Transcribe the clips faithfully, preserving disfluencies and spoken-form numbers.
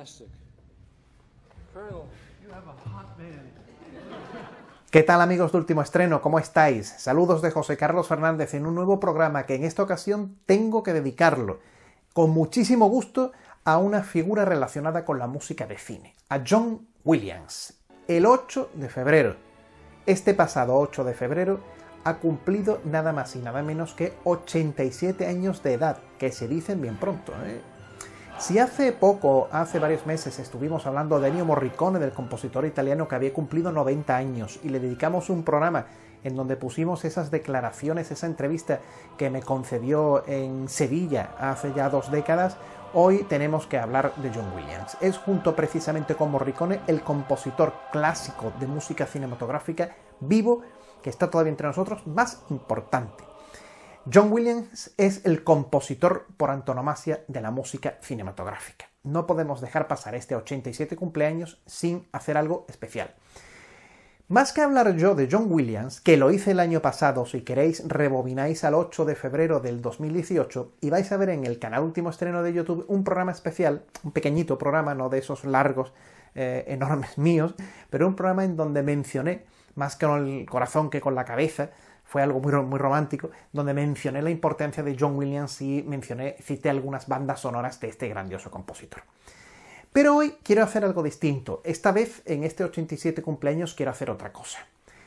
¿Qué tal, amigos de Último Estreno? ¿Cómo estáis? Saludos de José Carlos Fernández en un nuevo programa que en esta ocasión tengo que dedicarlo con muchísimo gusto a una figura relacionada con la música de cine, a John Williams. El ocho de febrero, este pasado ocho de febrero, ha cumplido nada más y nada menos que ochenta y siete años de edad, que se dicen bien pronto, ¿eh? Si hace poco, hace varios meses, estuvimos hablando de Ennio Morricone, del compositor italiano que había cumplido noventa años, y le dedicamos un programa en donde pusimos esas declaraciones, esa entrevista que me concedió en Sevilla hace ya dos décadas, hoy tenemos que hablar de John Williams. Es, junto precisamente con Morricone, el compositor clásico de música cinematográfica vivo, que está todavía entre nosotros, más importante. John Williams es el compositor por antonomasia de la música cinematográfica. No podemos dejar pasar este ochenta y siete cumpleaños sin hacer algo especial. Más que hablar yo de John Williams, que lo hice el año pasado, si queréis rebobináis al ocho de febrero del dos mil dieciocho y vais a ver en el canal Último Estreno de YouTube un programa especial, un pequeñito programa, no de esos largos, eh, enormes míos, pero un programa en donde mencioné, más que con el corazón que con la cabeza, fue algo muy, muy romántico, donde mencioné la importancia de John Williams y mencioné, cité algunas bandas sonoras de este grandioso compositor. Pero hoy quiero hacer algo distinto. Esta vez, en este ochenta y siete cumpleaños, quiero hacer otra cosa.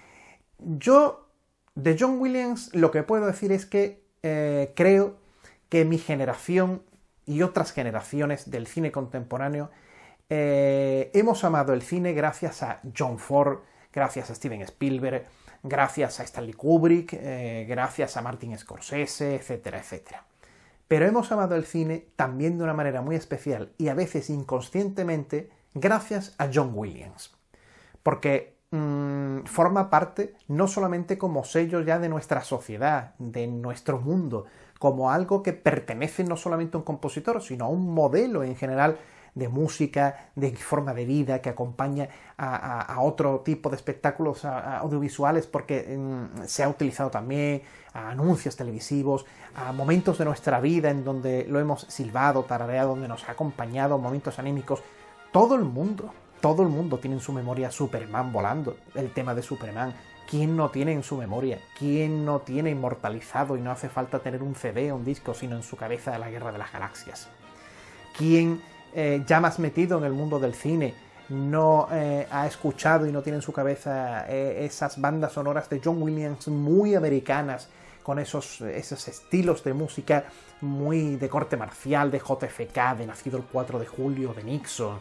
Yo, de John Williams, lo que puedo decir es que eh, creo que mi generación y otras generaciones del cine contemporáneo eh, hemos amado el cine gracias a John Ford, gracias a Steven Spielberg, gracias a Stanley Kubrick, eh, gracias a Martin Scorsese, etcétera, etcétera. Pero hemos amado el cine también de una manera muy especial y a veces inconscientemente gracias a John Williams. Porque mmm, forma parte no solamente como sello ya de nuestra sociedad, de nuestro mundo, como algo que pertenece no solamente a un compositor, sino a un modelo en general de música, de forma de vida, que acompaña a, a, a otro tipo de espectáculos a, a audiovisuales, porque mm, se ha utilizado también a anuncios televisivos, a momentos de nuestra vida en donde lo hemos silbado, tarareado, donde nos ha acompañado, momentos anímicos. Todo el mundo, todo el mundo tiene en su memoria Superman volando, el tema de Superman. ¿Quién no tiene en su memoria? ¿Quién no tiene inmortalizado y no hace falta tener un C D o un disco, sino en su cabeza la Guerra de las Galaxias? ¿Quién Eh, ya más metido en el mundo del cine no eh, ha escuchado y no tiene en su cabeza eh, esas bandas sonoras de John Williams muy americanas, con esos, esos estilos de música muy de corte marcial, de J F K, de Nacido el cuatro de julio, de Nixon?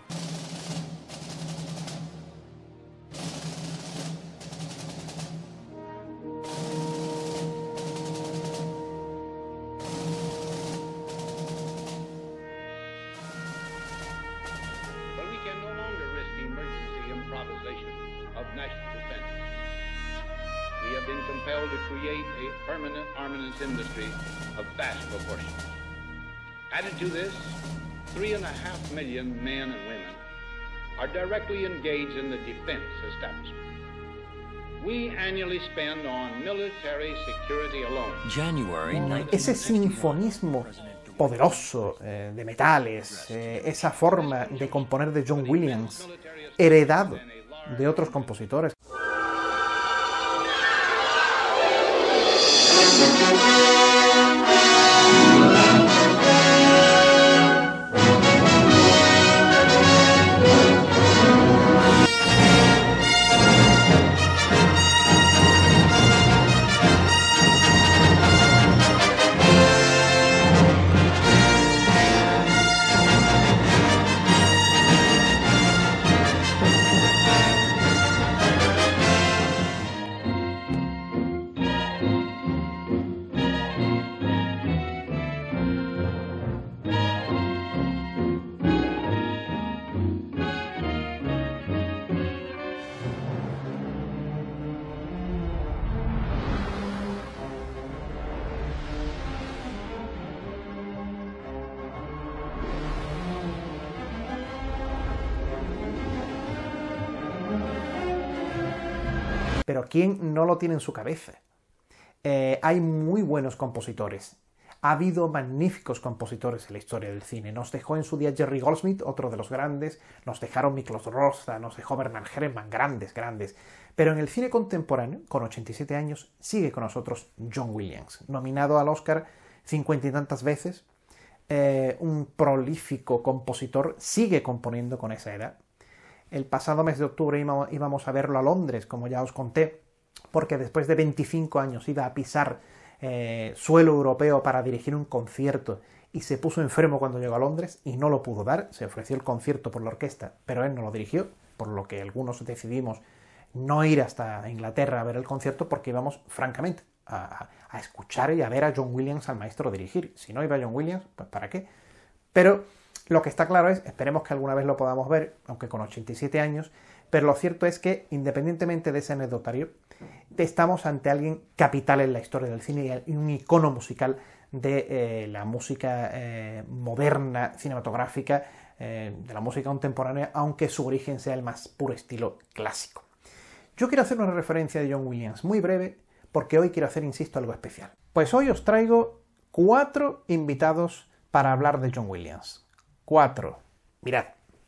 Industry of vast proportions. Added to this, three and a half million men and women are directly engaged in the defense establishment. We annually spend on military security alone. January Ese sinfonismo poderoso eh, de metales, eh, esa forma de componer de John Williams, heredado de otros compositores. Pero ¿quién no lo tiene en su cabeza? Eh, hay muy buenos compositores. Ha habido magníficos compositores en la historia del cine. Nos dejó en su día Jerry Goldsmith, otro de los grandes, nos dejaron Miklos Rozsa, nos dejó Bernard Herrmann, grandes, grandes. Pero en el cine contemporáneo, con ochenta y siete años, sigue con nosotros John Williams, nominado al Oscar cincuenta y tantas veces, eh, un prolífico compositor, sigue componiendo con esa edad. El pasado mes de octubre íbamos a verlo a Londres, como ya os conté, porque después de veinticinco años iba a pisar eh, suelo europeo para dirigir un concierto y se puso enfermo cuando llegó a Londres y no lo pudo dar. Se ofreció el concierto por la orquesta, pero él no lo dirigió, por lo que algunos decidimos no ir hasta Inglaterra a ver el concierto porque íbamos, francamente, a, a escuchar y a ver a John Williams, al maestro, dirigir. Si no iba John Williams, pues ¿para qué? Pero lo que está claro es, esperemos que alguna vez lo podamos ver, aunque con ochenta y siete años, pero lo cierto es que, independientemente de ese anecdotario, estamos ante alguien capital en la historia del cine y un icono musical de eh, la música eh, moderna, cinematográfica, eh, de la música contemporánea, aunque su origen sea el más puro estilo clásico. Yo quiero hacer una referencia de John Williams, muy breve, porque hoy quiero hacer, insisto, algo especial. Pues hoy os traigo cuatro invitados para hablar de John Williams. Cuatro. Mirad.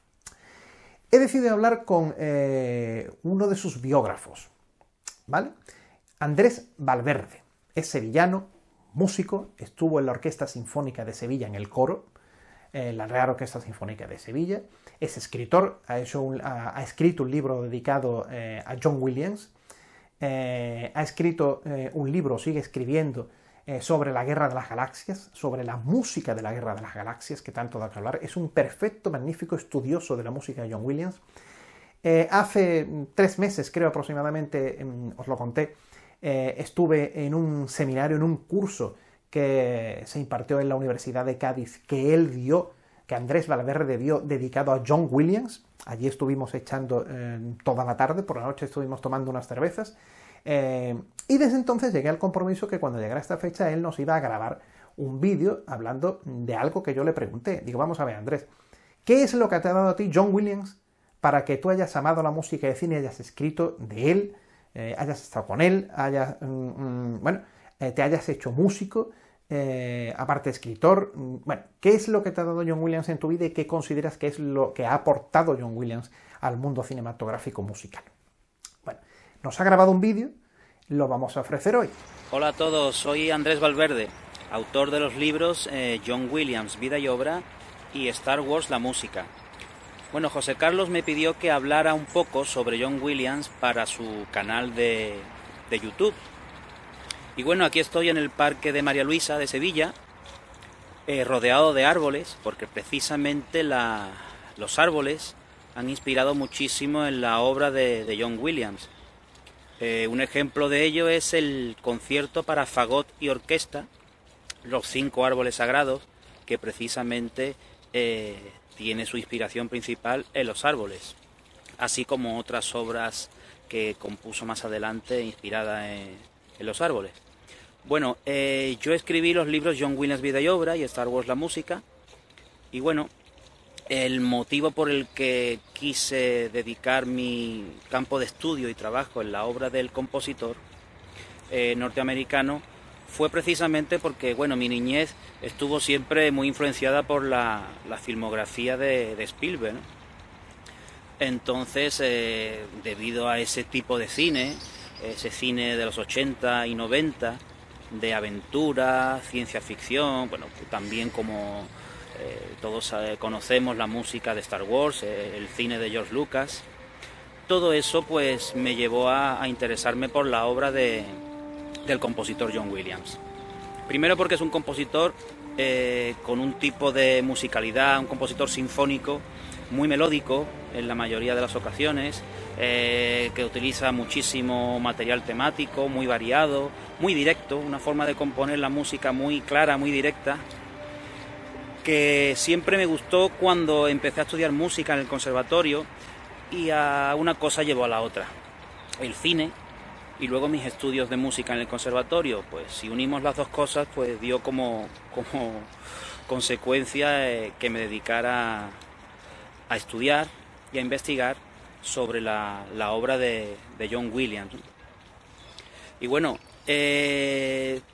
He decidido hablar con eh, uno de sus biógrafos, ¿vale? Andrés Valverde. Es sevillano, músico, estuvo en la Orquesta Sinfónica de Sevilla en el coro, eh, la Real Orquesta Sinfónica de Sevilla. Es escritor, ha, hecho un, ha, ha escrito un libro dedicado eh, a John Williams. Eh, ha escrito eh, un libro, sigue escribiendo, eh, sobre la Guerra de las Galaxias, sobre la música de la Guerra de las Galaxias, que tanto da que hablar. Es un perfecto, magnífico estudioso de la música de John Williams. Eh, hace tres meses, creo aproximadamente, eh, os lo conté, eh, estuve en un seminario, en un curso que se impartió en la Universidad de Cádiz, que él dio, que Andrés Valverde dio, dedicado a John Williams. Allí estuvimos echando eh, toda la tarde, por la noche estuvimos tomando unas cervezas, eh, y desde entonces llegué al compromiso que cuando llegara esta fecha él nos iba a grabar un vídeo hablando de algo que yo le pregunté. Digo, vamos a ver, Andrés, ¿qué es lo que te ha dado a ti John Williams para que tú hayas amado la música de cine, hayas escrito de él, eh, hayas estado con él, hayas, mm, mm, bueno, eh, te hayas hecho músico, eh, aparte escritor? Bueno, ¿qué es lo que te ha dado John Williams en tu vida y qué consideras que es lo que ha aportado John Williams al mundo cinematográfico musical? Bueno, nos ha grabado un vídeo, lo vamos a ofrecer hoy. Hola a todos, soy Andrés Valverde, autor de los libros eh, John Williams, Vida y Obra, y Star Wars, la música. Bueno, José Carlos me pidió que hablara un poco sobre John Williams para su canal de, de YouTube. Y bueno, aquí estoy en el Parque de María Luisa de Sevilla, eh, rodeado de árboles, porque precisamente la, los árboles han inspirado muchísimo en la obra de, de John Williams. Eh, un ejemplo de ello es el concierto para fagot y orquesta, Los cinco árboles sagrados, que precisamente eh, tiene su inspiración principal en los árboles, así como otras obras que compuso más adelante inspiradas en, en los árboles. Bueno, eh, yo escribí los libros John Williams, Vida y Obra y Star Wars, la música, y bueno, el motivo por el que quise dedicar mi campo de estudio y trabajo en la obra del compositor eh, norteamericano fue precisamente porque, bueno, mi niñez estuvo siempre muy influenciada por la, la filmografía de, de Spielberg, ¿no? Entonces, eh, debido a ese tipo de cine, ese cine de los ochenta y noventa, de aventura, ciencia ficción, bueno, también como eh, todos eh, conocemos la música de Star Wars, eh, el cine de George Lucas, todo eso pues me llevó a, a interesarme por la obra de, del compositor John Williams. Primero porque es un compositor eh, con un tipo de musicalidad, un compositor sinfónico muy melódico en la mayoría de las ocasiones, eh, que utiliza muchísimo material temático, muy variado, muy directo, una forma de componer la música muy clara, muy directa, que siempre me gustó cuando empecé a estudiar música en el conservatorio, y a una cosa llevó a la otra, el cine y luego mis estudios de música en el conservatorio. Pues si unimos las dos cosas, pues dio como, como consecuencia eh, que me dedicara a estudiar y a investigar sobre la, la obra de, de John Williams. Y bueno, eh,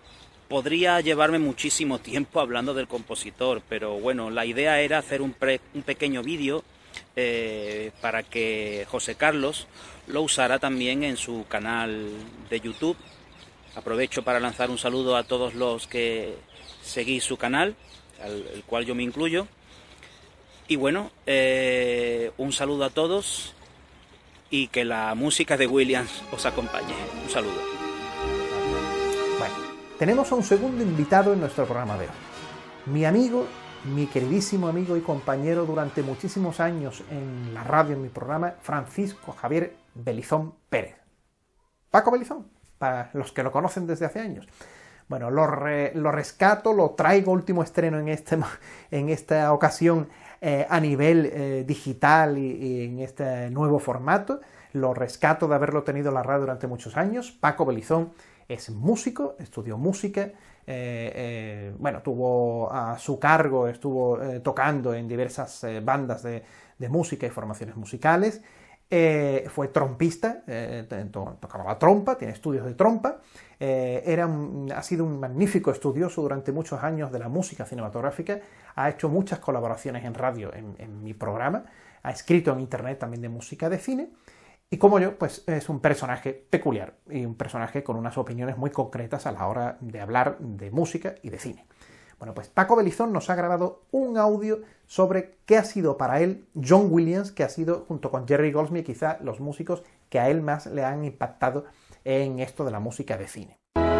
podría llevarme muchísimo tiempo hablando del compositor, pero bueno, la idea era hacer un, pre, un pequeño vídeo eh, para que José Carlos lo usara también en su canal de YouTube. Aprovecho para lanzar un saludo a todos los que seguís su canal, al el cual yo me incluyo. Y bueno, eh, un saludo a todos y que la música de Williams os acompañe. Un saludo. Bueno, tenemos a un segundo invitado en nuestro programa de hoy. Mi amigo, mi queridísimo amigo y compañero durante muchísimos años en la radio, en mi programa, Francisco Javier Belizón Pérez. Paco Belizón, para los que lo conocen desde hace años. Bueno, lo, re, lo rescato, lo traigo último estreno en, este, en esta ocasión eh, a nivel eh, digital y, y en este nuevo formato. Lo rescato de haberlo tenido en la radio durante muchos años. Paco Belizón es músico, estudió música, eh, eh, bueno, tuvo a su cargo, estuvo eh, tocando en diversas eh, bandas de, de música y formaciones musicales. Eh, fue trompista, eh, to tocaba la trompa, tiene estudios de trompa, eh, era un, ha sido un magnífico estudioso durante muchos años de la música cinematográfica, ha hecho muchas colaboraciones en radio en, en mi programa, ha escrito en internet también de música de cine, y como yo, pues es un personaje peculiar y un personaje con unas opiniones muy concretas a la hora de hablar de música y de cine. Bueno, pues Paco Belizón nos ha grabado un audio sobre qué ha sido para él John Williams, que ha sido, junto con Jerry Goldsmith, quizá los músicos que a él más le han impactado en esto de la música de cine.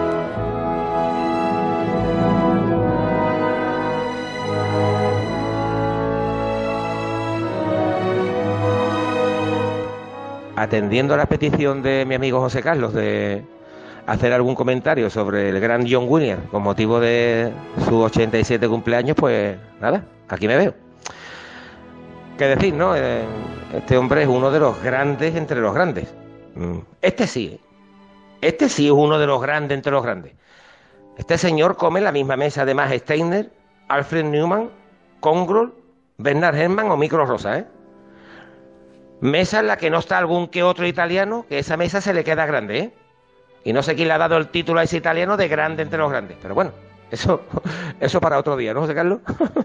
Atendiendo a la petición de mi amigo José Carlos de hacer algún comentario sobre el gran John Williams con motivo de su ochenta y siete cumpleaños, pues nada, aquí me veo. ¿Qué decir, no? Este hombre es uno de los grandes entre los grandes. Este sí, este sí es uno de los grandes entre los grandes. Este señor come en la misma mesa de Max Steiner, Alfred Newman, Congrol, Bernard Herrmann o Micro Rosa, ¿eh? Mesa en la que no está algún que otro italiano, que esa mesa se le queda grande, ¿eh? Y no sé quién le ha dado el título a ese italiano de grande entre los grandes. Pero bueno, eso, eso para otro día, ¿no, José Carlos?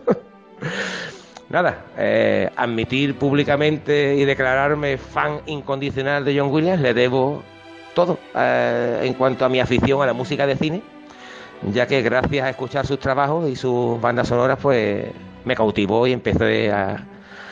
Nada, eh, admitir públicamente y declararme fan incondicional de John Williams, le debo todo eh, en cuanto a mi afición a la música de cine, ya que gracias a escuchar sus trabajos y sus bandas sonoras, pues me cautivó y empecé a,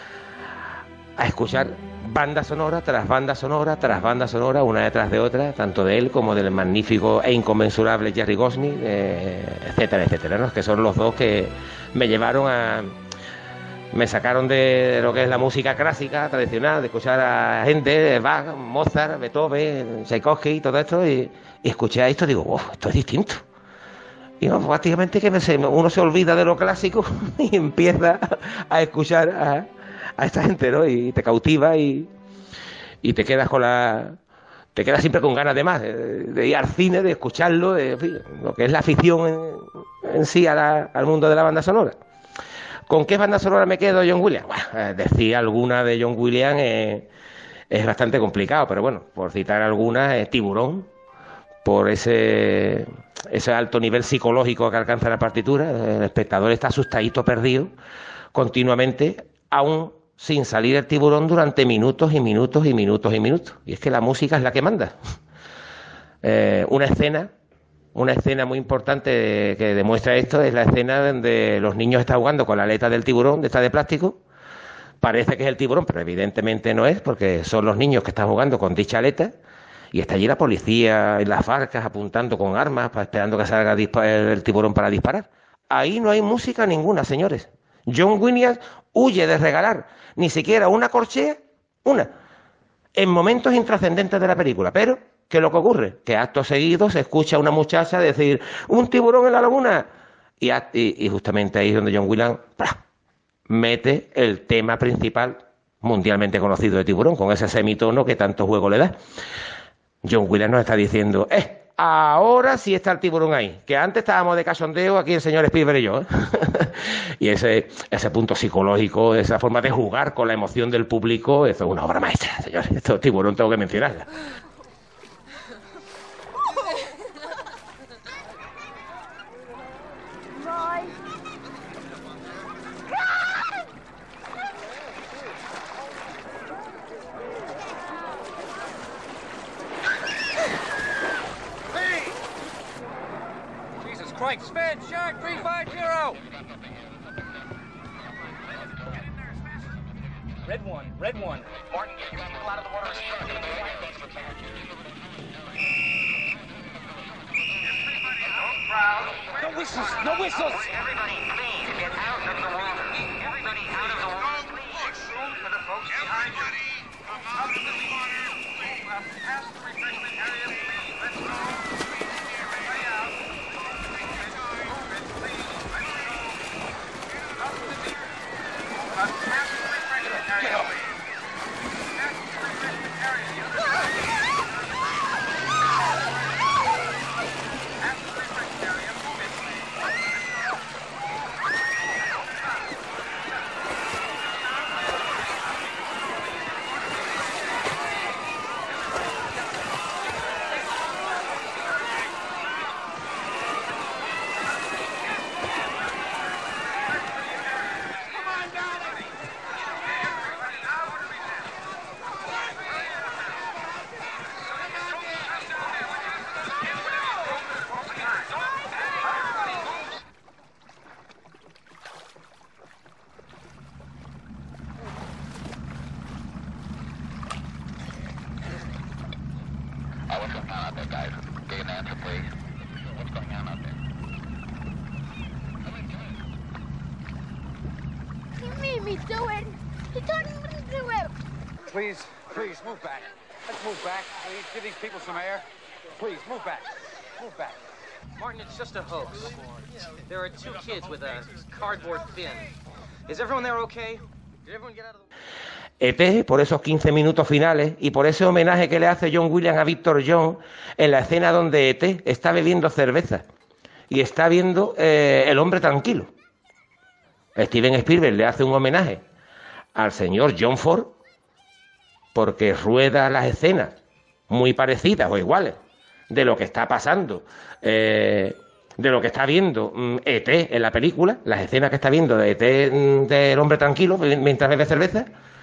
a escuchar banda sonora tras banda sonora tras banda sonora, una detrás de otra, tanto de él como del magnífico e inconmensurable Jerry Goldsmith, eh, etcétera, etcétera, ¿no? Que son los dos que me llevaron a... me sacaron de lo que es la música clásica, tradicional, de escuchar a gente, Bach, Mozart, Beethoven, Tchaikovsky y todo esto, y, y escuché a esto y digo, wow, esto es distinto. Y no, prácticamente que me, uno se olvida de lo clásico y empieza a escuchar a... a esta gente, ¿no? Y te cautiva y, y te quedas con la... te quedas siempre con ganas de más, de, de ir al cine, de escucharlo, de, en fin, lo que es la afición en, en sí a la, al mundo de la banda sonora. ¿Con qué banda sonora me quedo, John Williams? Bueno, eh, decir alguna de John Williams eh, es bastante complicado, pero bueno, por citar algunas, eh, Tiburón, por ese, ese alto nivel psicológico que alcanza la partitura, el espectador está asustadito, perdido, continuamente, aún sin salir el tiburón durante minutos y minutos y minutos y minutos. Y es que la música es la que manda. Eh, una escena, una escena muy importante que demuestra esto es la escena donde los niños están jugando con la aleta del tiburón, de esta de plástico. Parece que es el tiburón, pero evidentemente no es, porque son los niños que están jugando con dicha aleta. Y está allí la policía y las barcas apuntando con armas, esperando que salga el tiburón para disparar. Ahí no hay música ninguna, señores. John Williams huye de regalar ni siquiera una corchea, una, en momentos intrascendentes de la película. Pero, ¿qué es lo que ocurre? Que acto seguido se escucha a una muchacha decir, ¡un tiburón en la laguna! Y, y, y justamente ahí es donde John Williams ¡pra!, mete el tema principal mundialmente conocido de Tiburón, con ese semitono que tanto juego le da. John Williams nos está diciendo, ¡eh! Ahora sí está el tiburón ahí, que antes estábamos de cachondeo aquí el señor Spielberg y yo, ¿eh? Y ese, ese punto psicológico, esa forma de jugar con la emoción del público, eso es una obra maestra, señores. Esto Tiburón tengo que mencionarla. Strike, Sven, Shark, three five zero. Red one, red one. Martin, get your people out of the water as fast as you can. No whistles, no whistles! Everybody, please, get out of the water. Everybody out of the water. Please, room for the folks behind you. Come out of the water. Move up past the refreshment area, please. Let's go. Everybody out. Move it, please. Let's go. Up to the beer. Move up past the refreshment area, please. Past the refreshment area. The other side. Past the refreshment area. Move it, please. Please, please, move back. Let's move back, please. Give these people some air. Please, move back. Move back. Martin, it's just a hoax. There are two kids with a cardboard fin. Is everyone there okay? Did everyone get out of the... E T, por esos quince minutos finales y por ese homenaje que le hace John Williams a Victor Jones en la escena donde E T está bebiendo cerveza y está viendo eh, El hombre tranquilo. Steven Spielberg le hace un homenaje al señor John Ford porque rueda las escenas muy parecidas o iguales de lo que está pasando, eh, de lo que está viendo mm, E T en la película, las escenas que está viendo de E T mm, del hombre tranquilo mientras bebe cerveza.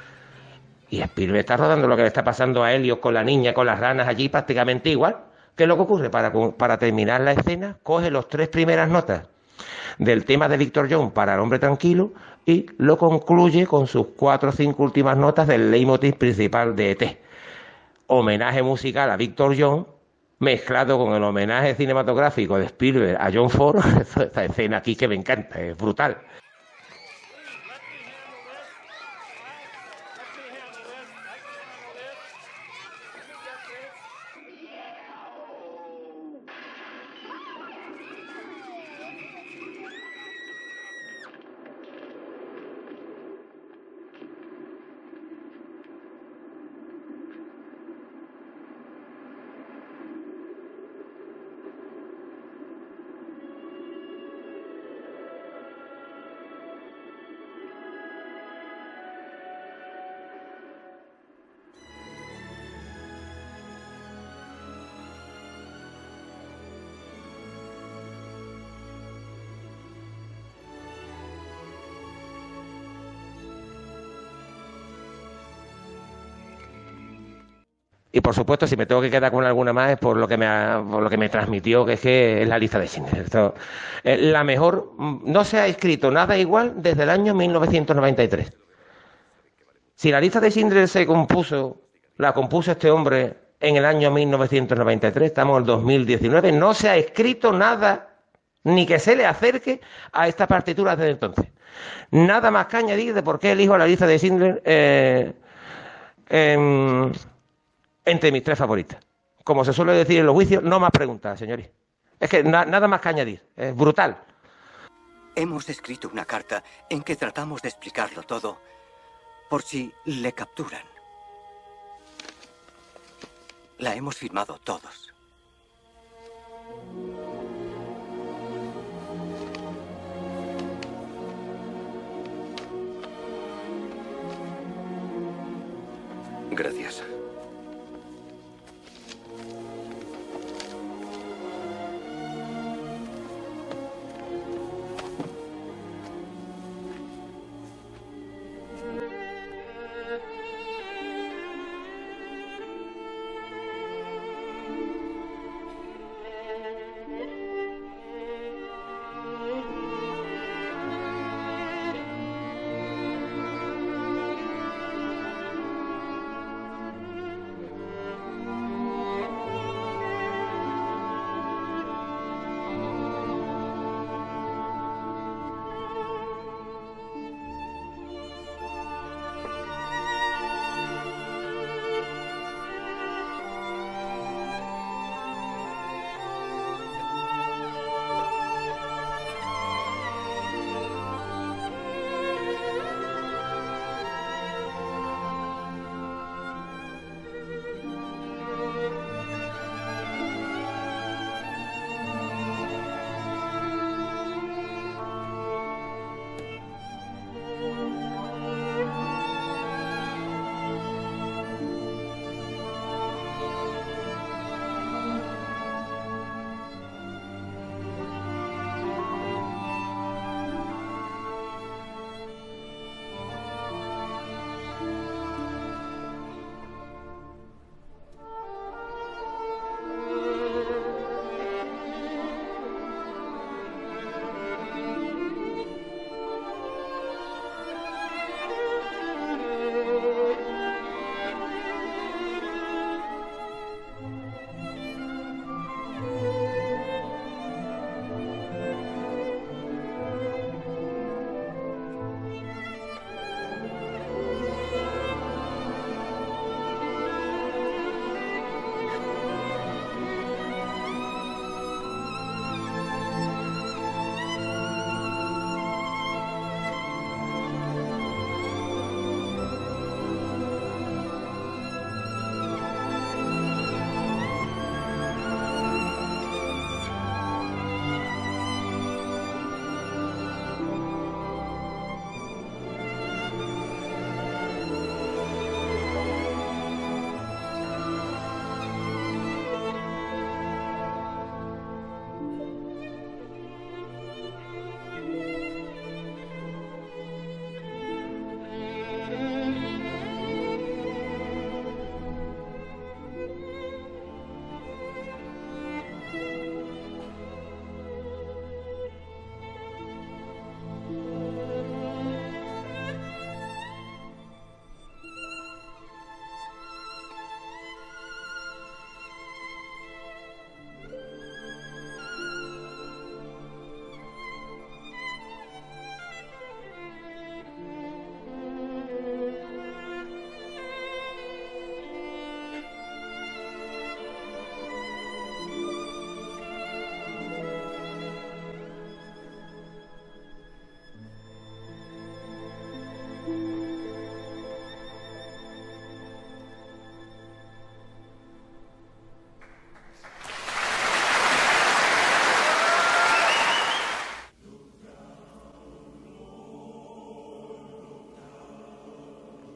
Y Spielberg está rodando lo que le está pasando a Elliot con la niña, con las ranas allí, prácticamente igual. ¿Qué es lo que ocurre? Para, para terminar la escena, coge las tres primeras notas del tema de Victor Jones para El hombre tranquilo y lo concluye con sus cuatro o cinco últimas notas del leitmotiv principal de E T. Homenaje musical a Victor Jones mezclado con el homenaje cinematográfico de Spielberg a John Ford. Esta escena aquí que me encanta, es brutal. Y por supuesto, si me tengo que quedar con alguna más es por lo que me ha, por lo que me transmitió, que es que es la lista de Schindler. Esto, eh, la mejor, no se ha escrito nada igual desde el año mil novecientos noventa y tres. Si la lista de Schindler se compuso, la compuso este hombre en el año mil novecientos noventa y tres, estamos en el dos mil diecinueve, no se ha escrito nada ni que se le acerque a esta partitura desde entonces. Nada más que añadir de por qué elijo la lista de Schindler eh, eh, entre mis tres favoritas. Como se suele decir en los juicios, no más preguntas, señores. Es que na nada más que añadir. Es brutal. Hemos escrito una carta en que tratamos de explicarlo todo por si le capturan. La hemos firmado todos. Gracias.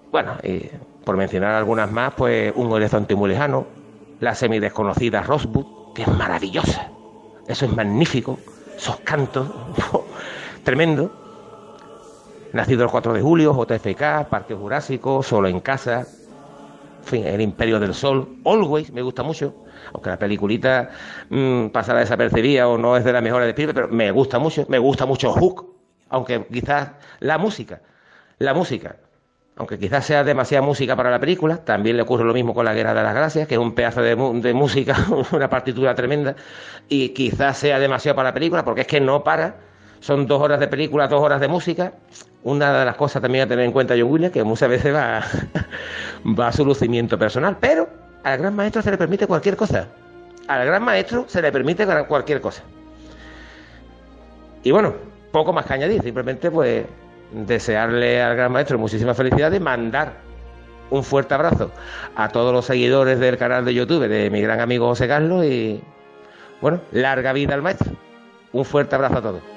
bueno, y por mencionar algunas más, pues Un horizonte muy lejano, la semidesconocida Rosebud, que es maravillosa, eso es magnífico, esos cantos, tremendo. Nacido el cuatro de julio, J F K, Parque Jurásico, Solo en casa, en fin, El Imperio del Sol, Always, me gusta mucho, aunque la peliculita mmm, pasará desapercibida o no es de las mejores de Spielberg, pero me gusta mucho, me gusta mucho Hook, aunque quizás la música, la música, aunque quizás sea demasiada música para la película, también le ocurre lo mismo con La Guerra de las Galaxias, que es un pedazo de, de música, una partitura tremenda, y quizás sea demasiado para la película, porque es que no para, son dos horas de película, dos horas de música. Una de las cosas también a tener en cuenta John Williams, que muchas veces va, va a su lucimiento personal, pero al gran maestro se le permite cualquier cosa, al gran maestro se le permite cualquier cosa. Y bueno, poco más que añadir, simplemente pues desearle al gran maestro muchísimas felicidades, mandar un fuerte abrazo a todos los seguidores del canal de YouTube de mi gran amigo José Carlos y bueno, larga vida al maestro. Un fuerte abrazo a todos.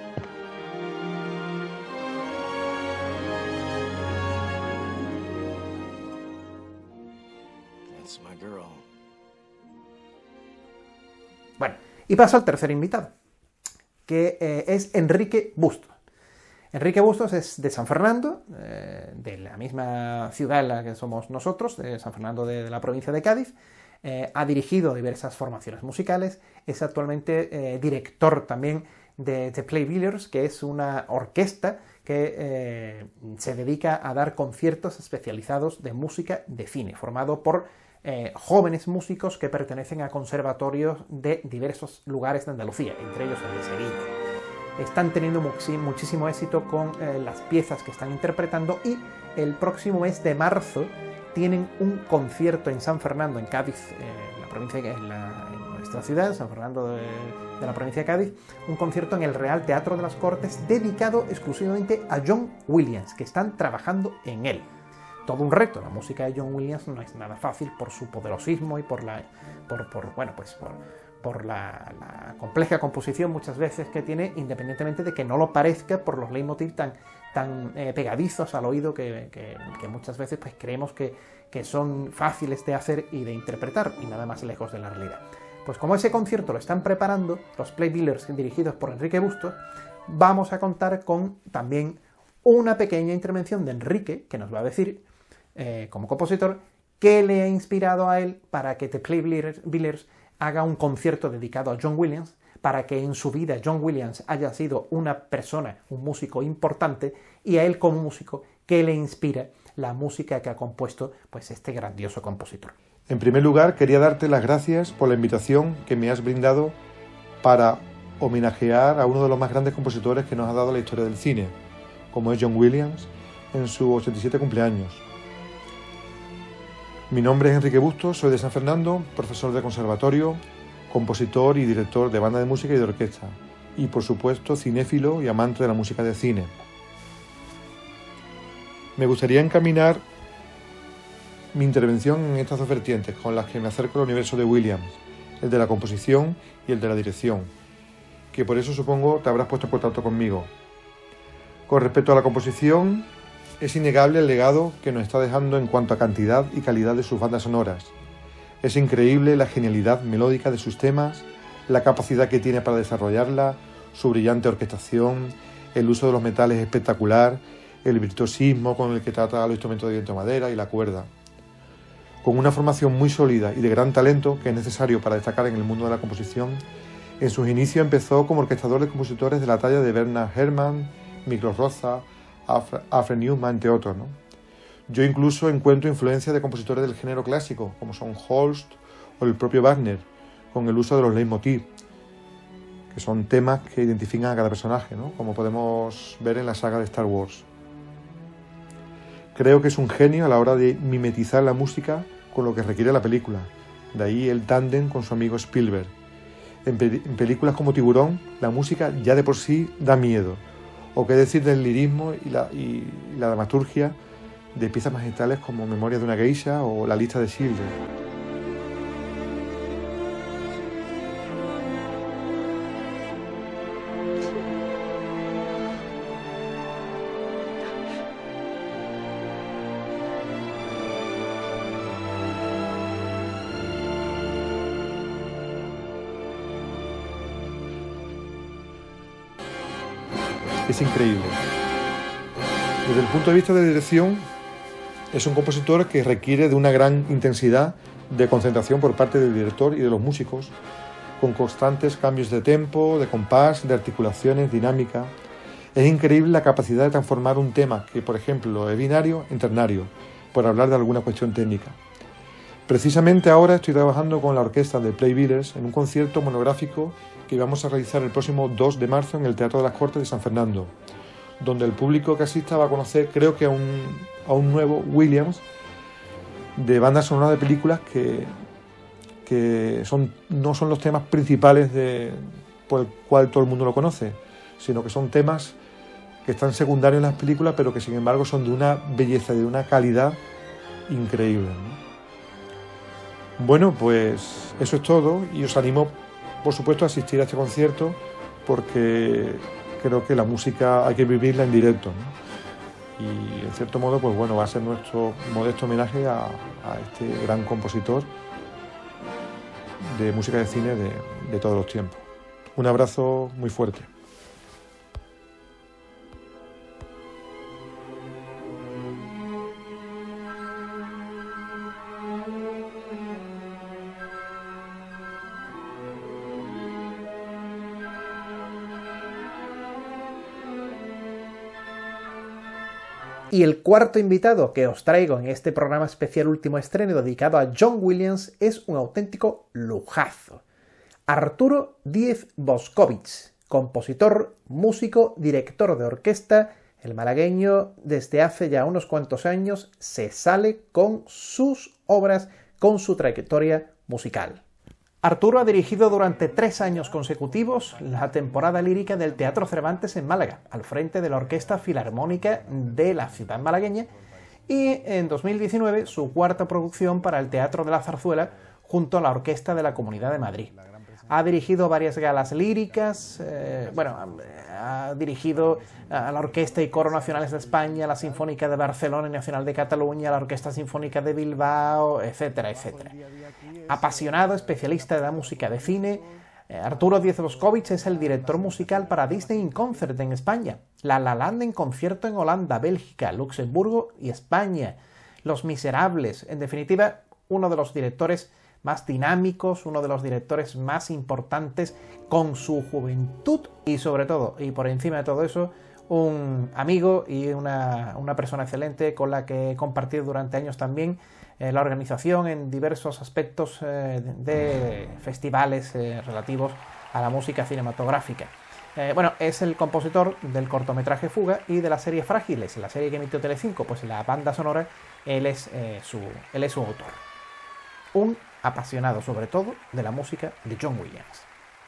Bueno, y paso al tercer invitado, que eh, es Enrique Bustos. Enrique Bustos es de San Fernando, eh, de la misma ciudad en la que somos nosotros, de San Fernando de, de la provincia de Cádiz. Eh, ha dirigido diversas formaciones musicales, es actualmente eh, director también de The Playbilliards, que es una orquesta que eh, se dedica a dar conciertos especializados de música de cine, formado por Eh, jóvenes músicos que pertenecen a conservatorios de diversos lugares de Andalucía, entre ellos el de Sevilla. Están teniendo muchi- muchísimo éxito con eh, las piezas que están interpretando y el próximo mes de marzo tienen un concierto en San Fernando, en Cádiz, eh, en, la provincia, en, la, en nuestra ciudad, San Fernando de, de la provincia de Cádiz, un concierto en el Real Teatro de las Cortes dedicado exclusivamente a John Williams, que están trabajando en él. Todo un reto. La música de John Williams no es nada fácil por su poderosismo y por la, por, por, bueno, pues por, por la, la compleja composición muchas veces que tiene, independientemente de que no lo parezca por los leitmotiv tan, tan eh, pegadizos al oído que, que, que muchas veces pues, creemos que, que son fáciles de hacer y de interpretar y nada más lejos de la realidad. Pues como ese concierto lo están preparando los Playbilliards dirigidos por Enrique Bustos, vamos a contar con también una pequeña intervención de Enrique, que nos va a decir Eh, como compositor, qué le ha inspirado a él para que The Playbilliards haga un concierto dedicado a John Williams, para que en su vida John Williams haya sido una persona, un músico importante, y a él como músico, qué le inspira la música que ha compuesto pues este grandioso compositor. En primer lugar, quería darte las gracias por la invitación que me has brindado para homenajear a uno de los más grandes compositores que nos ha dado la historia del cine, como es John Williams, en su ochenta y siete cumpleaños. Mi nombre es Enrique Bustos, soy de San Fernando, profesor de conservatorio, compositor y director de banda de música y de orquesta, y por supuesto cinéfilo y amante de la música de cine. Me gustaría encaminar mi intervención en estas dos vertientes con las que me acerco al universo de Williams, el de la composición y el de la dirección, que por eso supongo te habrás puesto en contacto conmigo. Con respecto a la composición, es innegable el legado que nos está dejando en cuanto a cantidad y calidad de sus bandas sonoras. Es increíble la genialidad melódica de sus temas, la capacidad que tiene para desarrollarla, su brillante orquestación, el uso de los metales espectacular, el virtuosismo con el que trata los instrumentos de viento, madera y la cuerda. Con una formación muy sólida y de gran talento que es necesario para destacar en el mundo de la composición, en sus inicios empezó como orquestador de compositores de la talla de Bernard Herrmann, Miklos Rozsa, Alfred Newman, entre otros, ¿no? Yo incluso encuentro influencia de compositores del género clásico, como son Holst o el propio Wagner, con el uso de los leitmotiv, que son temas que identifican a cada personaje, ¿no? Como podemos ver en la saga de Star Wars. Creo que es un genio a la hora de mimetizar la música con lo que requiere la película, de ahí el tándem con su amigo Spielberg. En, pe- en películas como Tiburón, la música ya de por sí da miedo, o qué decir del lirismo y la, y, y la dramaturgia de piezas magistrales como Memoria de una geisha o La lista de Schindler. es increíble. Desde el punto de vista de dirección, es un compositor que requiere de una gran intensidad de concentración por parte del director y de los músicos, con constantes cambios de tempo, de compás, de articulaciones, dinámica. Es increíble la capacidad de transformar un tema que, por ejemplo, es binario en ternario, por hablar de alguna cuestión técnica. Precisamente ahora estoy trabajando con la orquesta de Playbidders en un concierto monográfico que vamos a realizar el próximo dos de marzo en el Teatro de las Cortes de San Fernando, donde el público que asista va a conocer, creo que a un, a un nuevo Williams de bandas sonoras de películas que, que son, no son los temas principales de, por el cual todo el mundo lo conoce, sino que son temas que están secundarios en las películas, pero que sin embargo son de una belleza y de una calidad increíble, ¿no? Bueno, pues eso es todo y os animo, por supuesto, a asistir a este concierto porque creo que la música hay que vivirla en directo, ¿no? Y en cierto modo, pues bueno, va a ser nuestro modesto homenaje a, a este gran compositor de música de cine de, de todos los tiempos. Un abrazo muy fuerte. Y el cuarto invitado que os traigo en este programa especial Último Estreno dedicado a John Williams es un auténtico lujazo. Arturo Díez Boscovich, compositor, músico, director de orquesta, el malagueño desde hace ya unos cuantos años se sale con sus obras, con su trayectoria musical. Arturo ha dirigido durante tres años consecutivos la temporada lírica del Teatro Cervantes en Málaga, al frente de la Orquesta Filarmónica de la ciudad malagueña, y en dos mil diecinueve su cuarta producción para el Teatro de la Zarzuela junto a la Orquesta de la Comunidad de Madrid. Ha dirigido varias galas líricas, eh, bueno, ha dirigido a la Orquesta y Coro Nacionales de España, la Sinfónica de Barcelona y Nacional de Cataluña, la Orquesta Sinfónica de Bilbao, etcétera, etcétera. Apasionado especialista de la música de cine, eh, Arturo Díez Boscovich es el director musical para Disney in Concert en España, La La Land en concierto en Holanda, Bélgica, Luxemburgo y España, Los Miserables, en definitiva, uno de los directores más dinámicos, uno de los directores más importantes con su juventud y sobre todo, y por encima de todo eso, un amigo y una, una persona excelente con la que he compartido durante años también eh, la organización en diversos aspectos eh, de festivales eh, relativos a la música cinematográfica. Eh, bueno, es el compositor del cortometraje Fuga y de la serie Frágiles, la serie que emitió Telecinco, pues la banda sonora, él es, eh, su, él es su autor. Un apasionado sobre todo de la música de John Williams.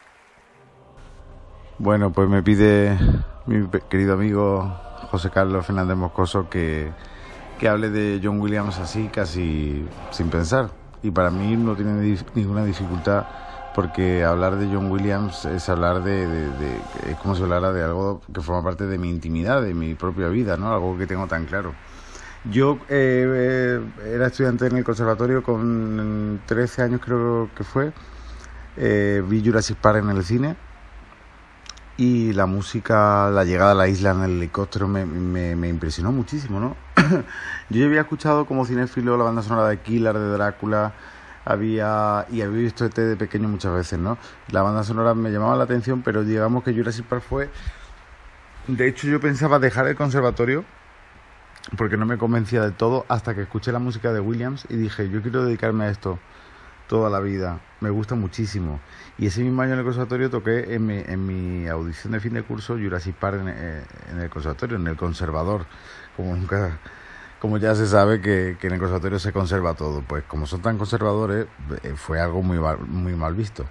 Bueno, pues me pide mi querido amigo José Carlos Fernández Moscoso que, que hable de John Williams así, casi sin pensar. Y para mí no tiene dif- ninguna dificultad porque hablar de John Williams es hablar de, de, de... es como si hablara de algo que forma parte de mi intimidad, de mi propia vida, ¿no? Algo que tengo tan claro. Yo eh, eh, era estudiante en el conservatorio con trece años creo que fue, eh, vi Jurassic Park en el cine y la música, la llegada a la isla en el helicóptero me, me, me impresionó muchísimo, ¿no? Yo ya había escuchado como cinéfilo la banda sonora de Killer, de Drácula, había y había visto E T de pequeño muchas veces, ¿no? La banda sonora me llamaba la atención, pero digamos que Jurassic Park fue... De hecho yo pensaba dejar el conservatorio porque no me convencía del todo hasta que escuché la música de Williams y dije, yo quiero dedicarme a esto toda la vida, me gusta muchísimo. Y ese mismo año en el conservatorio toqué en mi, en mi audición de fin de curso Jurassic Park en, en el conservatorio, en el conservador, como nunca, como ya se sabe que, que en el conservatorio se conserva todo. Pues como son tan conservadores, fue algo muy, muy mal visto.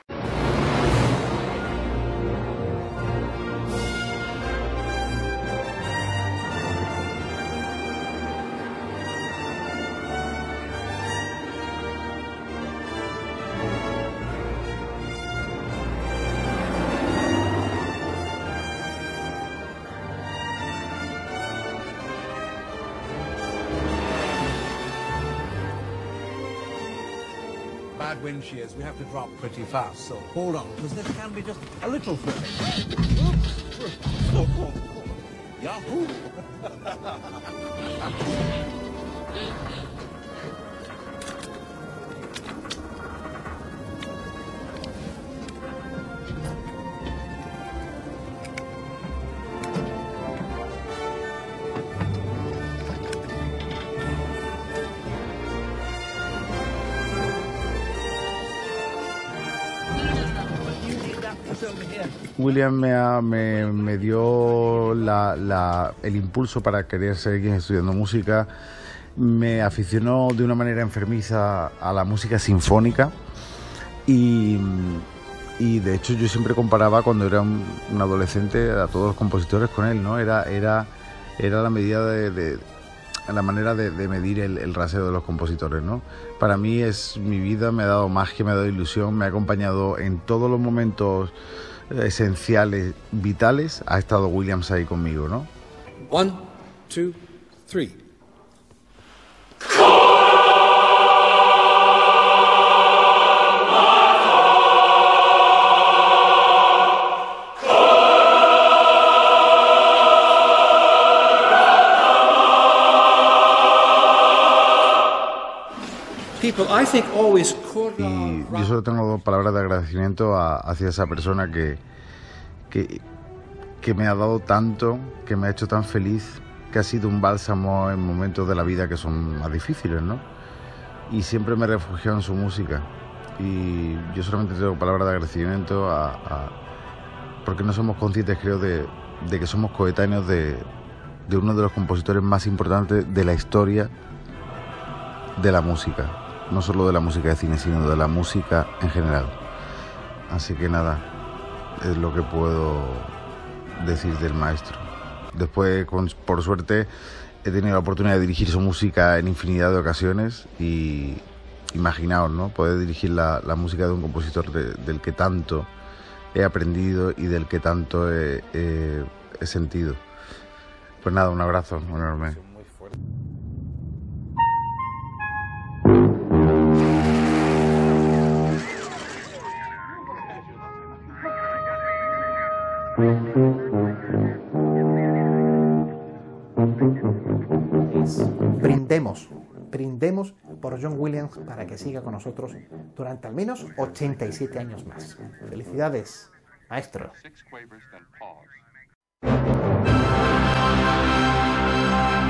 Bad wind shears, we have to drop pretty fast, so hold on, because this can be just a little flip. Oops. Yahoo! Williams me, ha- me, me dio la- la- el impulso para querer seguir estudiando música. Me aficionó de una manera enfermiza a la música sinfónica y, y de hecho yo siempre comparaba cuando era un, un adolescente a todos los compositores con él, ¿no? Era, era, era la medida de, de la manera de, de medir el, el rasero de los compositores, ¿no? Para mí es mi vida, me ha dado magia, me ha dado ilusión, me ha acompañado en todos los momentos esenciales, vitales, ha estado Williams ahí conmigo, ¿no? One, two, three. People, I think always Y yo solo tengo dos palabras de agradecimiento a- hacia esa persona que, que, que me ha dado tanto, que me ha hecho tan feliz, que ha sido un bálsamo en momentos de la vida que son más difíciles, ¿no? Y siempre me he refugiado en su música. Y yo solamente tengo palabras de agradecimiento a, a- porque no somos conscientes, creo, de, de que somos coetáneos de, de uno de los compositores más importantes de la historia de la música. No solo de la música de cine, sino de la música en general. Así que nada, es lo que puedo decir del maestro. Después, con- por suerte, he tenido la oportunidad de dirigir su música en infinidad de ocasiones y imaginaos, ¿no? Poder dirigir la, la música de un compositor de- del que tanto he aprendido y del que tanto he, he- he sentido. Pues nada, un abrazo enorme. Brindemos, brindemos por John Williams para que siga con nosotros durante al menos ochenta y siete años más. Felicidades, maestro. Six quavers, then pause.